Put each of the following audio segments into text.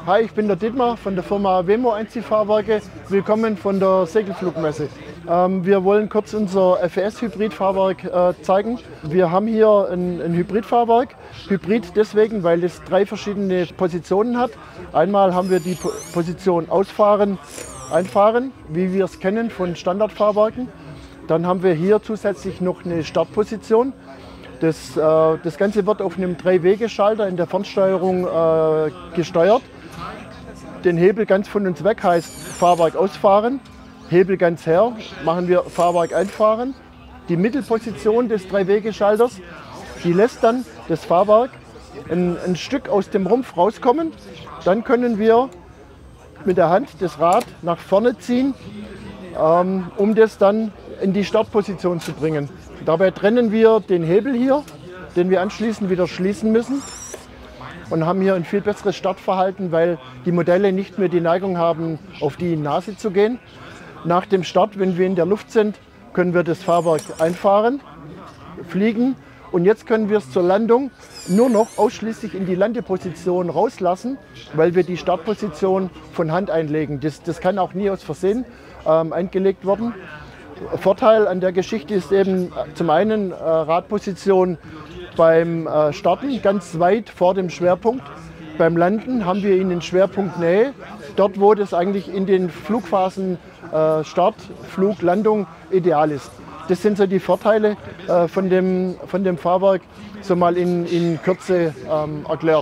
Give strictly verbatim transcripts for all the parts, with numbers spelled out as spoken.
Hi, ich bin der Dietmar von der Firma Wemo Einziehfahrwerke. Willkommen von der Segelflugmesse. Ähm, wir wollen kurz unser F E S-Hybrid-Fahrwerk äh, zeigen. Wir haben hier ein, ein Hybridfahrwerk. Hybrid deswegen, weil es drei verschiedene Positionen hat. Einmal haben wir die po Position Ausfahren, Einfahren, wie wir es kennen von Standardfahrwerken. Dann haben wir hier zusätzlich noch eine Startposition. Das, äh, das Ganze wird auf einem Drei-Wege-Schalter in der Fernsteuerung äh, gesteuert. Den Hebel ganz von uns weg heißt Fahrwerk ausfahren. Hebel ganz her machen wir Fahrwerk einfahren. Die Mittelposition des Drei-Wege-Schalters, die lässt dann das Fahrwerk ein, ein Stück aus dem Rumpf rauskommen. Dann können wir mit der Hand das Rad nach vorne ziehen, ähm, um das dann in die Startposition zu bringen. Dabei trennen wir den Hebel hier, den wir anschließend wieder schließen müssen, und haben hier ein viel besseres Startverhalten, weil die Modelle nicht mehr die Neigung haben, auf die Nase zu gehen. Nach dem Start, wenn wir in der Luft sind, können wir das Fahrwerk einfahren, fliegen, und jetzt können wir es zur Landung nur noch ausschließlich in die Landeposition rauslassen, weil wir die Startposition von Hand einlegen. Das, das kann auch nie aus Versehen ähm, eingelegt werden. Vorteil an der Geschichte ist eben zum einen äh, Radposition beim äh, Starten ganz weit vor dem Schwerpunkt. Beim Landen haben wir ihn in Schwerpunktnähe, dort wo das eigentlich in den Flugphasen äh, Start, Flug, Landung ideal ist. Das sind so die Vorteile äh, von, dem, von dem Fahrwerk, so mal in, in Kürze ähm, erklärt.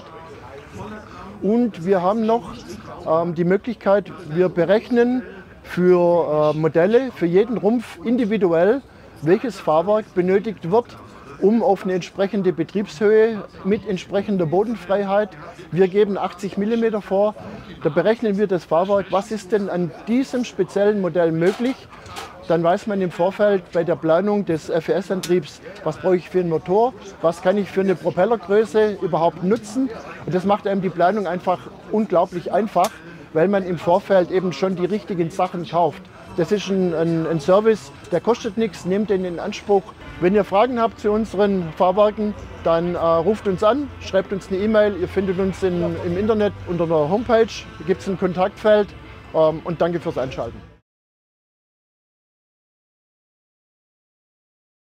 Und wir haben noch ähm, die Möglichkeit, wir berechnen für äh, Modelle, für jeden Rumpf individuell, welches Fahrwerk benötigt wird, um auf eine entsprechende Betriebshöhe mit entsprechender Bodenfreiheit. Wir geben achtzig Millimeter vor, da berechnen wir das Fahrwerk, was ist denn an diesem speziellen Modell möglich. Dann weiß man im Vorfeld bei der Planung des F E S-Antriebs, was brauche ich für einen Motor, was kann ich für eine Propellergröße überhaupt nutzen. Und das macht einem die Planung einfach unglaublich einfach, weil man im Vorfeld eben schon die richtigen Sachen kauft. Das ist ein, ein, ein Service, der kostet nichts, nehmt den in Anspruch. Wenn ihr Fragen habt zu unseren Fahrwerken, dann äh, ruft uns an, schreibt uns eine E-Mail. Ihr findet uns in, im Internet unter der Homepage, da gibt es ein Kontaktfeld, ähm, und danke fürs Einschalten.